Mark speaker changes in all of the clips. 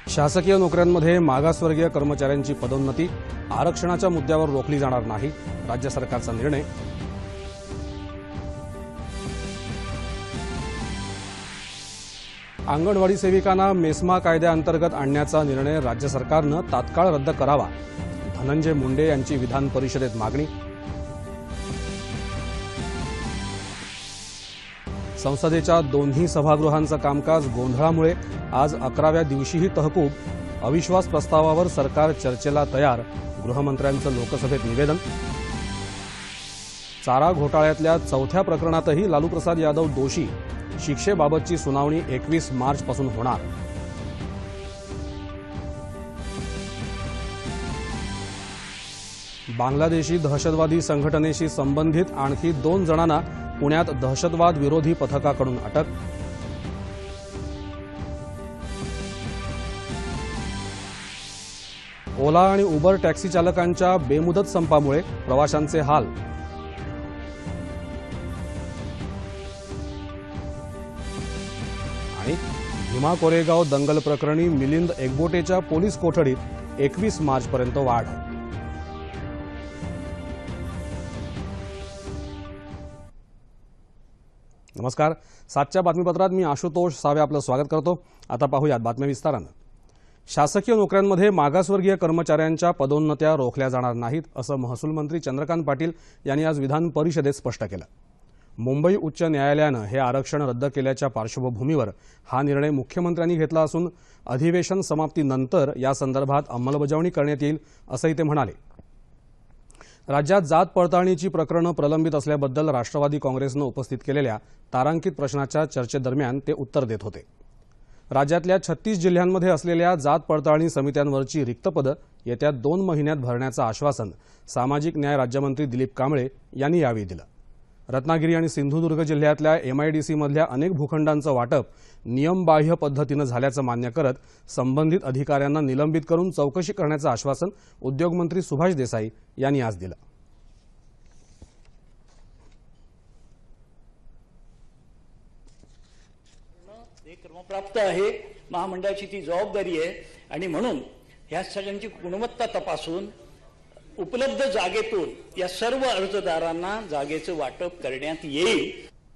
Speaker 1: शासकीय नोकऱ्यांमध्ये मागासवर्गीय कर्मचाऱ्यांची पदोन्नती आरक्षणाच्या मुद्द्यावर रोखली जाणार नाही, राज्य सरकारचा निर्णय. अंगणवाडी सेविकांना मेस्मा कायद्याअंतर्गत आणण्याचा निर्णय राज्य सरकारनं तात्काळ रद्द करावा, धनंजय मुंडे यांची विधान परिषदेत मागणी. संसदेच्या दोन्ही सभागृहांचं कामकाज गोंधळामुळे आज 11व्या दिवशीही तहकूब. अविश्वास प्रस्तावावर सरकार चर्चेला तयार, गृहमंत्र्यांचं लोकसभेत निवेदन. चारा घोटाळ्यातल्या चौथ्या प्रकरणातही लालूप्रसाद यादव दोषी, शिक्षेबाबतची सुनावणी 21 मार्चपासून होणार. बांगलादेशी दहशतवादी संघटनेशी संबंधित आणखी 2 जणांना पुण्यात दहशतवाद विरोधी पथकाकडून अटक. ओला आणि उबर टॅक्सी चालकांच्या बेमुदत संपामुळे प्रवाशांचे हाल. आणि भीमा कोरेगाव दंगल प्रकरणी मिलिंद एकबोटेच्या पोलीस कोठडीत 21 मार्चपर्यंत वाढ. नमस्कार. 7च्या बातमीपत्रात मी आशुतोष सावे आपलं स्वागत करतो. आता पाहूयात बातम्या विस्तारानं. शासकीय नोकऱ्यांमध्ये मागासवर्गीय कर्मचाऱ्यांच्या पदोन्नत्या रोखल्या जाणार नाहीत, असं महसूल मंत्री चंद्रकांत पाटील यांनी आज विधान परिषदेत स्पष्ट केलं. मुंबई उच्च न्यायालयानं हे आरक्षण रद्द केल्याच्या पार्श्वभूमीवर हा निर्णय मुख्यमंत्र्यांनी घेतला असून अधिवेशन समाप्तीनंतर यासंदर्भात अंमलबजावणी करण्यात येईल, असंही ते म्हणाले. राज्यात जात पडताळणीची प्रकरणं प्रलंबित असल्याबद्दल राष्ट्रवादी काँग्रेसनं उपस्थित केलेल्या तारांकित प्रश्नाच्या चर्चेदरम्यान ते उत्तर देत होते. राज्यातल्या 36 जिल्ह्यांमध्ये असलेल्या जात पडताळणी समित्यांवरची रिक्त पदं येत्या 2 महिन्यात भरण्याचं आश्वासन सामाजिक न्याय राज्यमंत्री दिलीप कांबळे यांनी यावेळी दिलं. रत्नागिरी आणि सिंधुदुर्ग जिल्ह्यातल्या MIDCमधल्या अनेक भूखंडांचं वाटप नियमबाह्य पद्धतीनं झाल्याचं मान्य करत संबंधित अधिकाऱ्यांना निलंबित करून चौकशी करण्याचं आश्वासन उद्योगमंत्री सुभाष देसाई यांनी आज दिलं.
Speaker 2: ते क्रमप्राप्त आहे, महामंडळाची ती जबाबदारी आहे आणि म्हणून ह्या सगळ्यांची गुणवत्ता तपासून उपलब्ध जागेतून या सर्व अर्जदारांना जागेचं वाटप करण्यात येईल.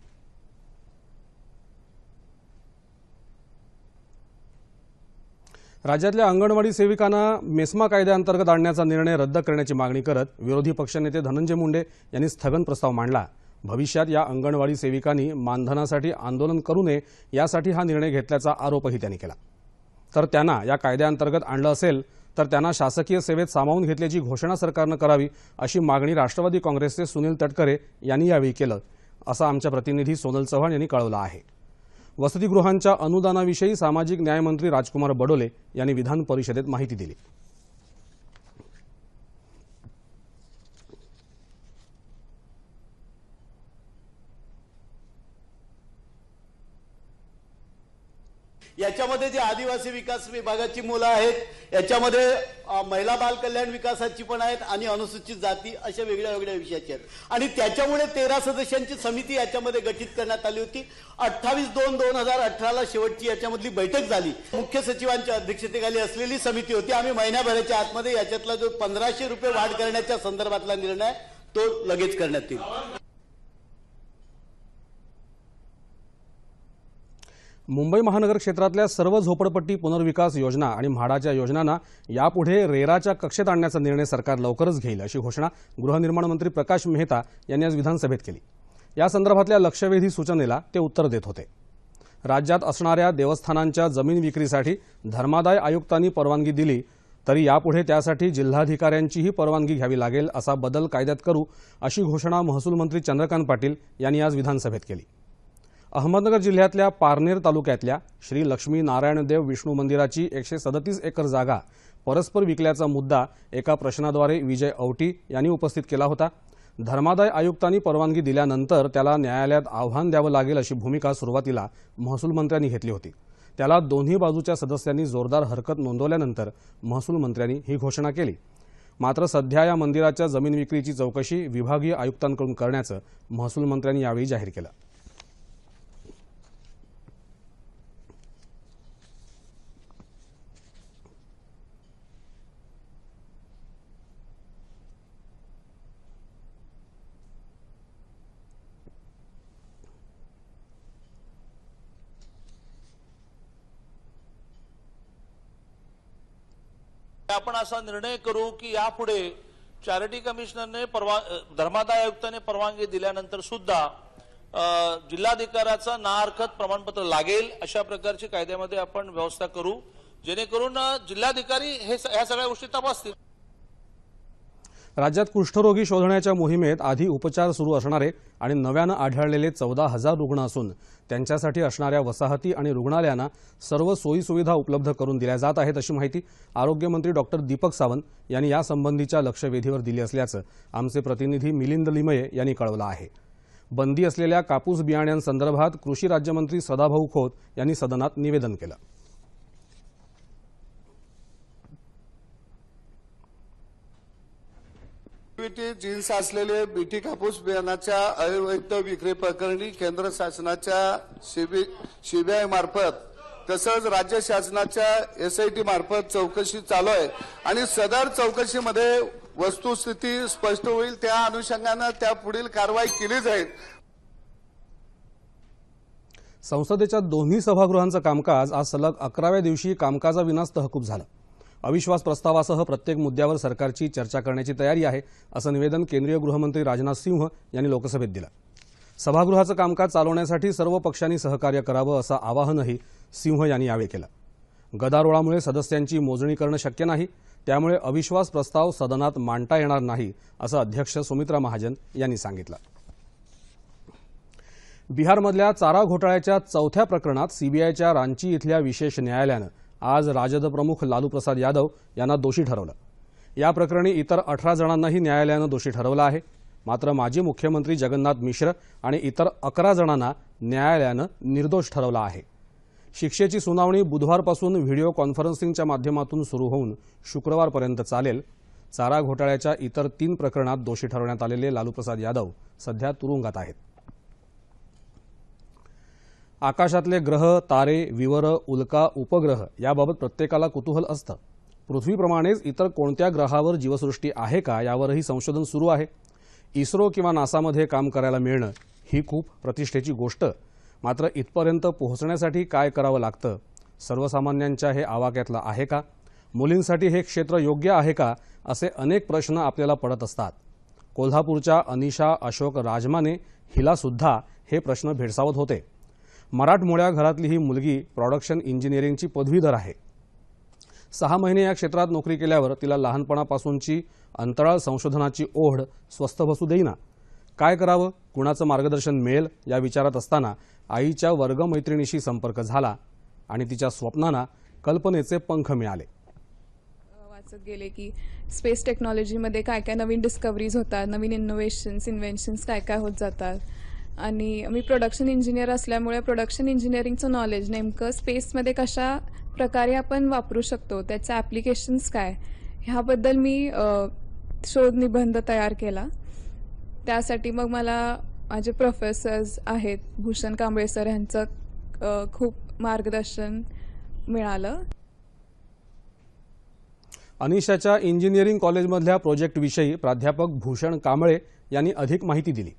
Speaker 1: राज्यातल्या अंगणवाडी सेविकांना मेस्मा कायद्याअंतर्गत आणण्याचा निर्णय रद्द करण्याची मागणी करत विरोधी पक्षनेते धनंजय मुंडे यांनी स्थगन प्रस्ताव मांडला. भविष्यात या अंगणवाडी सेविकांनी मानधनासाठी आंदोलन करू नये यासाठी हा निर्णय घेतल्याचा आरोपही त्यांनी केला. तर त्यांना या कायद्याअंतर्गत आणलं असेल तर त्यांना शासकीय सेवेत सामावून घेतल्याची घोषणा सरकारनं करावी, अशी मागणी राष्ट्रवादी काँग्रेसचे सुनील तटकरे यांनी यावेळी केलं, असं आमच्या प्रतिनिधी सोनल चव्हाण यांनी कळवलं आहे. वसतिगृहांच्या अनुदानाविषयी सामाजिक न्यायमंत्री राजकुमार बडोले यांनी विधान परिषदेत माहिती दिली.
Speaker 3: याच्यामध्ये जे आदिवासी विकास विभागाची मुलं आहेत, याच्यामध्ये महिला बाल कल्याण विकासाची पण आहेत आणि अनुसूचित जाती अशा वेगळ्या वेगळ्या विषयाची आहेत. आणि त्याच्यामुळे 13 सदस्यांची समिती याच्यामध्ये गठीत करण्यात आली होती. 28/2/2018 शेवटची याच्यामधली बैठक झाली. मुख्य सचिवांच्या अध्यक्षतेखाली असलेली समिती होती. आम्ही महिन्याभराच्या आतमध्ये याच्यातला जो 1500 रुपये वाढ करण्याच्या संदर्भातला निर्णय तो लगेच करण्यात येईल.
Speaker 1: मुंबई महानगर क्षेत्रातल्या सर्व झोपडपट्टी पुनर्विकास योजना आणि म्हाडाच्या योजनांना यापुढे रेराच्या कक्षेत आणण्याचा निर्णय सरकार लवकरच घेईल, अशी घोषणा गृहनिर्माण मंत्री प्रकाश मेहता यांनी आज विधानसभेत केली. या संदर्भातल्या लक्षवेधी सूचनेला ते उत्तर देत होते. राज्यात असणाऱ्या देवस्थानांच्या जमीन विक्रीसाठी धर्मादाय आयुक्तांनी परवानगी दिली तरी यापुढे त्यासाठी जिल्हाधिकाऱ्यांचीही परवानगी घ्यावी लागेल, असा बदल कायद्यात करू, अशी घोषणा महसूल मंत्री चंद्रकांत पाटील यांनी आज विधानसभेत केली. अहमदनगर जिल्ह्यातल्या पारनेर तालुक्यातल्या श्री लक्ष्मी नारायण देव विष्णू मंदिराची 137 एकर जागा परस्पर विकल्याचा मुद्दा एका प्रश्नाद्वारे विजय औटी यांनी उपस्थित केला होता. धर्मादाय आयुक्तांनी परवानगी दिल्यानंतर त्याला न्यायालयात आव्हान द्यावं लागेल, अशी भूमिका सुरुवातीला महसूल मंत्र्यांनी घेतली होती. त्याला दोन्ही बाजूच्या सदस्यांनी जोरदार हरकत नोंदवल्यानंतर महसूल मंत्र्यांनी ही घोषणा केली. मात्र सध्या या मंदिराच्या जमीन विक्रीची चौकशी विभागीय आयुक्तांकडून करण्याचं महसूल मंत्र्यांनी यावेळी जाहीर केलं.
Speaker 4: आपण असा निर्णय करू की यापुढे चॅरिटी कमिशनरने धर्मादाय आयुक्ताने परवानगी दिल्यानंतर सुद्धा जिल्हाधिकाऱ्याचा ना हरकत प्रमाणपत्र लागेल अशा प्रकारची कायद्यामध्ये आपण व्यवस्था करू, जेणेकरून जिल्हाधिकारी ह्या सगळ्या गोष्टी तपासतील.
Speaker 1: राज्यात कुष्ठरोगी शोधण्याच्या मोहिमेत आधी उपचार सुरू असणारे आणि नव्यानं आढळलेले 14,000 रुग्ण असून त्यांच्यासाठी असणाऱ्या वसाहती आणि रुग्णालयांना सर्व सोयीसुविधा उपलब्ध करून दिल्या जात आहेत अशी माहिती आरोग्यमंत्री डॉक्टर दीपक सावंत यांनी यासंबंधीच्या लक्षवेधीवर दिली असल्याचं आमचे प्रतिनिधी मिलिंद लिमये यांनी कळवलं आहे. बंदी असलेल्या कापूस बियाण्यांसंदर्भात कृषी राज्यमंत्री सदाभाऊ खोत यांनी सदनात निवेदन केलं.
Speaker 5: जीन्स असलेले बीटी कापूस बियाणाच्या अवैध विक्री प्रकरणी केंद्र शासनाच्या सीबीआय मार्फत तसंच राज्य शासनाच्या SIT मार्फत चौकशी चालू आहे आणि सदर चौकशीमध्ये वस्तुस्थिती स्पष्ट होईल, त्या अनुषंगाने त्या पुढील कारवाई केली जाईल.
Speaker 1: संसदेच्या दोन्ही सभागृहांचं कामकाज आज सलग 11व्या दिवशी कामकाजाविनाच तहकूब झालं. अविश्वास प्रस्तावासह प्रत्येक मुद्द्यावर सरकारची चर्चा करण्याची तयारी आहे असं निवेदन केंद्रीय गृहमंत्री राजनाथ सिंह यांनी लोकसभेत दिलं. सभागृहाचं कामकाज चालवण्यासाठी सर्व पक्षांनी सहकार्य करावं असं आवाहनही सिंह यांनी यावेळी केलं. गदारोळामुळे सदस्यांची मोजणी करणं शक्य नाही, त्यामुळे अविश्वास प्रस्ताव सदनात मांडता येणार नाही असं अध्यक्ष सुमित्रा महाजन यांनी सांगितलं. बिहारमधल्या चारा घोटाळ्याच्या 4थ्या प्रकरणात सीबीआयच्या रांची इथल्या विशेष न्यायालयानं आज राजद प्रमुख लालू प्रसाद यादव यांना दोषी ठरवलं. या प्रकरणी इतर 18 जणांनाही न्यायालयानं दोषी ठरवलं आहे. मात्र माजी मुख्यमंत्री जगन्नाथ मिश्र आणि इतर 11 जणांना न्यायालयानं निर्दोष ठरवलं आहे. शिक्षेची सुनावणी बुधवारपासून व्हिडिओ कॉन्फरन्सिंगच्या माध्यमातून सुरू होऊन शुक्रवारपर्यंत चालेल. चारा घोटाळ्याच्या इतर 3 प्रकरणात दोषी ठरवण्यात आलेले लालू प्रसाद यादव सध्या तुरुंगात आहेत. आकाशातले ग्रह, तारे, विवर, उल्का, उपग्रह याबाबत प्रत्येकाला कुतूहल असतं. पृथ्वीप्रमाणेच इतर कोणत्या ग्रहावर जीवसृष्टी आहे का यावरही संशोधन सुरू आहे. इस्रो किंवा नासामध्ये काम करायला मिळणं ही खूप प्रतिष्ठेची गोष्ट. मात्र इथपर्यंत पोहोचण्यासाठी काय करावं लागतं? सर्वसामान्यांच्या हे आवाक्यातलं आहे का? मुलींसाठी हे क्षेत्र योग्य आहे का? असे अनेक प्रश्न आपल्याला पडत असतात. कोल्हापूरच्या अनिशा अशोक राजमाने हिला सुद्धा हे प्रश्न भेडसावत होते. मराठमोळ्या घरातली ही मुलगी प्रोडक्शन इंजिनिअरिंगची पदवीधर आहे. 6 महिने या क्षेत्रात नोकरी केल्यावर तिला लहानपणापासूनची अंतराळ संशोधनाची ओढ स्वस्थ बसू देईना. काय करावं, कुणाचं मार्गदर्शन मिळेल या विचारात असताना आईच्या वर्गमैत्रिणीशी संपर्क झाला आणि तिच्या स्वप्नांना कल्पनेचे पंख मिळाले.
Speaker 6: वाचत गेले की स्पेस टेक्नॉलॉजीमध्ये काय काय नवीन डिस्कवरीज होतात, नवीन इन्व्हेन्शन्स काय काय होत जातात. आणि मी प्रोडक्शन इंजिनियर असल्यामुळे प्रोडक्शन इंजिनिअरिंगचं नॉलेज नेमकं स्पेसमध्ये कशा प्रकारे आपण वापरू शकतो, त्याचे ॲप्लिकेशन्स काय, ह्याबद्दल मी शोध निबंध तयार केला. त्यासाठी मग मला माझे प्रोफेसर्स आहेत भूषण कांबळे सर यांचं खूप मार्गदर्शन मिळालं.
Speaker 1: अनिशाच्या इंजिनिअरिंग कॉलेजमधल्या प्रोजेक्टविषयी प्राध्यापक भूषण कांबळे यांनी अधिक माहिती दिली.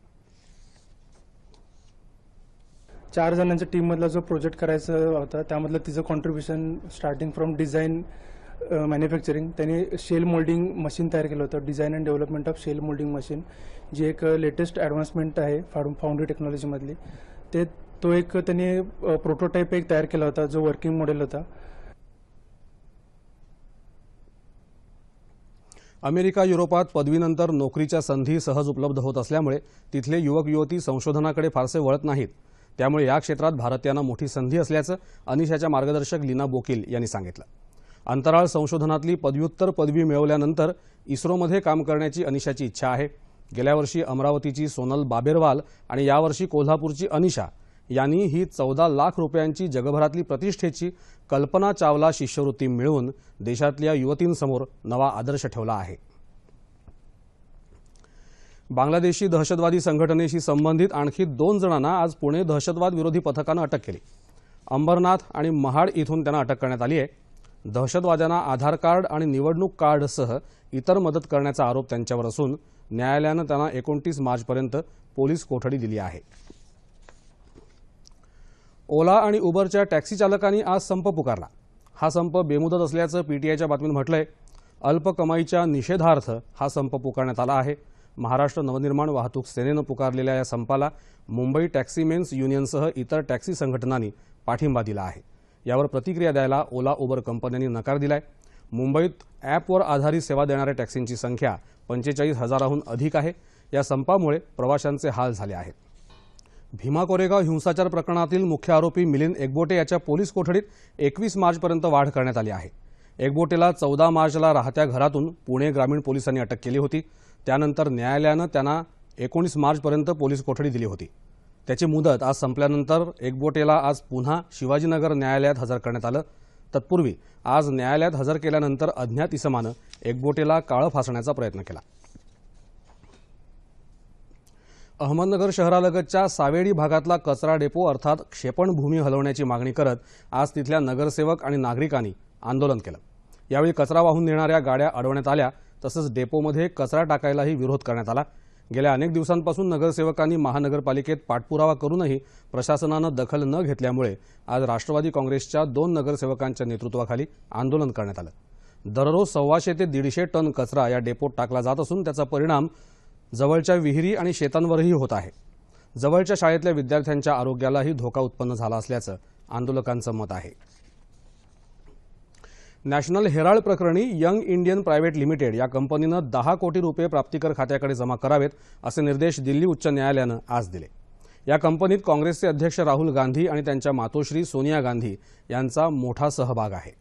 Speaker 7: 4 जणांच्या टीममधला जो प्रोजेक्ट करायचा होता त्यामधलं तिचं contribution starting from design, manufacturing. त्यांनी शेल मोल्डिंग मशीन तयार केलं होतं, design and development of shell moulding machine, जी एक लेटेस्ट ॲडव्हान्समेंट आहे फाउंड्री टेक्नॉलॉजीमधली. तो एक त्यांनी प्रोटोटाईप एक तयार केला होता जो वर्किंग मॉडेल होता.
Speaker 1: अमेरिका, युरोपात पदवीनंतर नोकरीच्या संधी सहज उपलब्ध होत असल्यामुळे तिथले युवक युवती संशोधनाकडे फारसे वळत नाहीत. त्यामुळे या क्षेत्रात भारतीयांना मोठी संधी असल्याचं अनिशाच्या मार्गदर्शक लीना बोकील यांनी सांगितलं. अंतराळ संशोधनातली पदव्युत्तर पदवी मिळवल्यानंतर इस्रोमध्ये काम करण्याची अनिशाची इच्छा आहे. गेल्या वर्षी अमरावतीची सोनल बाबेरवाल आणि यावर्षी कोल्हापूरची अनिशा यांनी ही 14 लाख रुपयांची जगभरातली प्रतिष्ठेची कल्पना चावला शिष्यवृत्ती मिळवून देशातल्या युवतींसमोर नवा आदर्श ठेवला आहे. बांगलादेशी दहशतवादी संघटनेशी संबंधित आणखी 2 जणांना आज पुणे दहशतवाद विरोधी पथकानं अटक केली. अंबरनाथ आणि महाड इथून त्यांना अटक करण्यात आली आहे. दहशतवाद्यांना आधार कार्ड आणि निवडणूक कार्डसह इतर मदत करण्याचा आरोप त्यांच्यावर असून न्यायालयानं त्यांना 29 मार्चपर्यंत पोलीस कोठडी दिली आहे. ओला आणि उबरच्या टॅक्सी चालकांनी आज संप पुकारला. हा संप बेमुदत असल्याचं पीटीआयच्या बातमीत म्हटलंय. अल्प कमाईच्या निषेधार्थ हा संप पुकारण्यात आला आहे। महाराष्ट्र नवनिर्माण वाहतूक सेनेनं पुकारलेल्या या संपाला मुंबई टॅक्सीमेन्स युनियनसह इतर टॅक्सी संघटनांनी पाठिंबा दिला आहे। यावर प्रतिक्रिया द्यायला ओला उबर कंपन्यांनी नकार दिलाय। मुंबईत ॲपवर आधारित सेवा देणाऱ्या टॅक्सींची संख्या 45,000हून अधिक आहे। या संपामुळे प्रवाशांचे हाल झाले आहेत। भीमा कोरेगाव हिंसाचार प्रकरणातील मुख्य आरोपी मिलिंद एकबोटे याच्या पोलीस कोठडीत 21 मार्चपर्यंत वाढ करण्यात आली आहे। एकबोटेला 14 मार्चला राहत्या घरातून पुणे ग्रामीण पोलिसांनी अटक केली होती। त्यानंतर न्यायालयानं त्यांना 19 मार्चपर्यंत पोलीस कोठडी दिली होती। त्याची मुदत आज संपल्यानंतर एकबोटेला आज पुन्हा शिवाजीनगर न्यायालयात हजर करण्यात आलं। तत्पूर्वी आज न्यायालयात हजर केल्यानंतर अज्ञात इसमानं एकबोटेला काळं फासण्याचा प्रयत्न केला। अहमदनगर शहरालगतच्या सावेडी भागातला कचरा डेपो अर्थात क्षेपणभूमी हलवण्याची मागणी करत आज तिथल्या नगरसेवक आणि नागरिकांनी आंदोलन केलं। यावेळी कचरा वाहून नेणाऱ्या गाड्या अडवण्यात आल्या, तसंच डेपोमध्ये कचरा टाकायलाही विरोध करण्यात आला। गेल्या अनेक दिवसांपासून नगरसेवकांनी महानगरपालिकेत पाठपुरावा करूनही प्रशासनानं दखल न घेतल्यामुळे आज राष्ट्रवादी काँग्रेसच्या 2 नगरसेवकांच्या नेतृत्वाखाली आंदोलन करण्यात आलं। दररोज 125 ते 150 टन कचरा या डेपोत टाकला जात असून त्याचा परिणाम जवळच्या विहिरी आणि शेतांवरही होत आहे। जवळच्या शाळेतल्या विद्यार्थ्यांच्या आरोग्यालाही धोका उत्पन्न झाला असल्याचं आंदोलकांचं मत आहे। नॅशनल हेराल्ड प्रकरणी यंग इंडियन प्रायव्हेट लिमिटेड या कंपनीनं 10 कोटी रुपये प्राप्तिकर खात्याकडे जमा करावेत असे निर्देश दिल्ली उच्च न्यायालयानं आज दिले। या कंपनीत काँग्रेसचे अध्यक्ष राहुल गांधी आणि त्यांच्या मातोश्री सोनिया गांधी यांचा मोठा सहभाग आहे।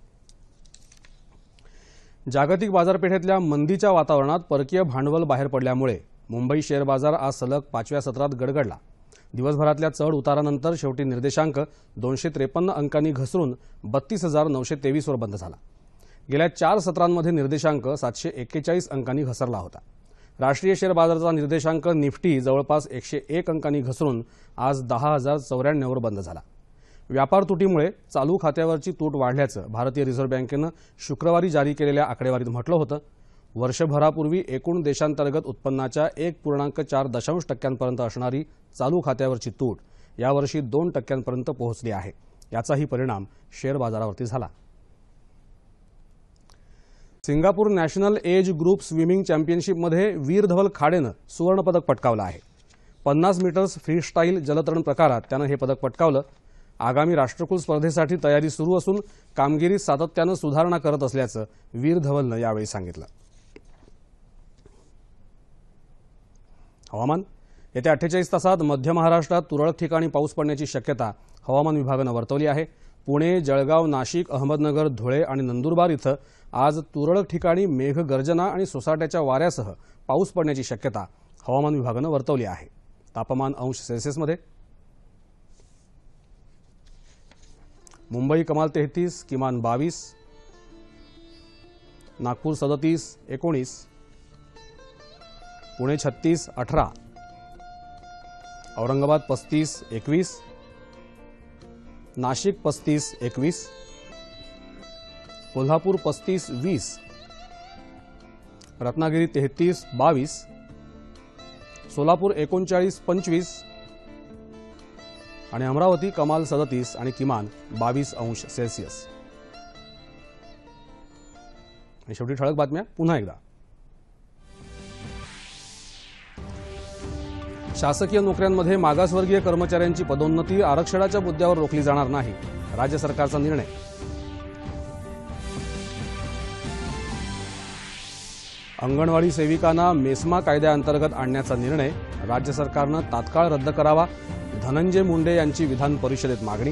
Speaker 1: जागतिक बाजारपेठेतल्या मंदीच्या वातावरणात परकीय भांडवल बाहेर पडल्यामुळे मुंबई शेअर बाजार आज सलग 5व्या सत्रात गडगडला। दिवसभरातल्या चढ उतारानंतर शेवटी निर्देशांक 253 अंकांनी घसरून 32,923 वर बंद झाला। गेल्या 4 सत्रांमध्ये निर्देशांक 741 अंकांनी घसरला होता। राष्ट्रीय शेअर बाजाराचा निर्देशांक निफ्टी जवळपास 101 अंकांनी घसरून आज 10,094 वर बंद झाला। व्यापार तुटीमुळे चालू खात्यावरची तूट वाढल्याचं भारतीय रिझर्व्ह बँकेनं शुक्रवारी जारी केलेल्या आकडेवारीत म्हटलं होतं। वर्षभरापूर्वी एकूण देशांतर्गत उत्पन्नाच्या 1.4% असणारी चालू खात्यावरची तूट यावर्षी 2% पोहोचली आहे। याचाही परिणाम शेअर बाजारावरती झाला। Singapore National Age Group Swimming चॅम्पियनशिपमध्ये वीर धवल खाडेनं सुवर्णपदक पटकावलं आहे। 50 मीटर्स फ्रीस्टाईल जलतरण प्रकारात त्यानं हे पदक पटकावलं। आगामी राष्ट्रकुल स्पर्धेसाठी तयारी सुरू असून कामगिरीत सातत्यानं सुधारणा करत असल्याचं वीर धवलनं यावेळी सांगितलं। हवामान येत्या 48 तासात मध्य महाराष्ट्रात तुरळक ठिकाणी पाऊस पडण्याची शक्यता हवामान विभागानं वर्तवली आहे। पुणे, जळगाव, नाशिक, अहमदनगर, धुळे आणि नंदुरबार इथं आज तुरळक ठिकाणी मेघगर्जना आणि सोसाट्याच्या वाऱ्यासह पाऊस पडण्याची शक्यता हवामान विभागानं वर्तवली आहे। तापमान अंश सेल्सिअसमध्ये मुंबई कमाल 33, किमान 22, नागपूर 37, 19, पुणे 36, 18, औरंगाबाद 35, 21, नाशिक 35, 21, कोल्हापूर 35, 20, रत्नागिरी 33, 22, सोलापूर 39, 25 आणि अमरावती कमाल 37 आणि किमान 22 अंश सेल्सिअस। आणि शेवटी ठळक बातम्या पुन्हा एकदा। शासकीय नोकऱ्यांमध्ये मागासवर्गीय कर्मचाऱ्यांची पदोन्नती आरक्षणाच्या मुद्द्यावर रोखली जाणार नाही, राज्य सरकारचा निर्णय। अंगणवाडी सेविकांना मेस्मा कायद्याअंतर्गत आणण्याचा निर्णय राज्य सरकारनं तात्काळ रद्द करावा, धनंजय मुंडे यांची विधान परिषदेत मागणी।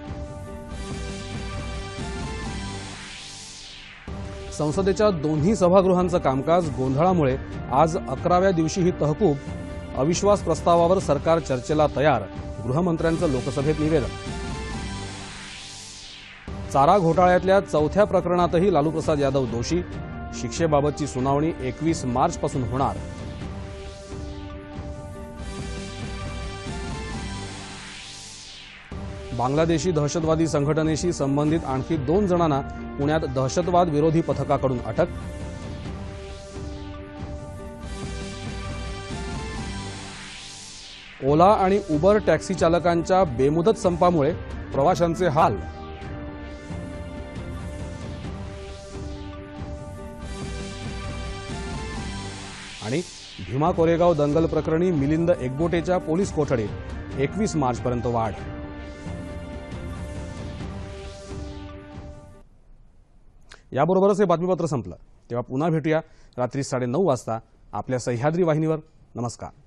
Speaker 1: संसदेच्या दोन्ही सभागृहांचं कामकाज गोंधळामुळे आज 11व्या दिवशीही तहकूब, अविश्वास प्रस्तावावर सरकार चर्चेला तयार, गृहमंत्र्यांचं लोकसभेत निवेदन। चारा घोटाळ्यातल्या 4थ्या प्रकरणातही लालू प्रसाद यादव दोषी, शिक्षेबाबतची सुनावणी 21 मार्चपासून होणार। बांगलादेशी दहशतवादी संघटनेशी संबंधित आणखी 2 जणांना पुण्यात दहशतवाद विरोधी पथकाकडून अटक। ओला आणि उबर टॅक्सी चालकांच्या बेमुदत संपामुळे प्रवाशांचे हाल। भीमा कोरेगाव दंगल प्रकरणी मिलिंद एकबोटेच्या पोलीस कोठडीत 21 मार्चपर्यंत वाढ. याबरोबरच हे बातमीपत्र संपलं. तेव्हा पुन्हा भेटूया रात्री 9:30 वाजता आपल्या सह्याद्री वाहिनीवर. नमस्कार.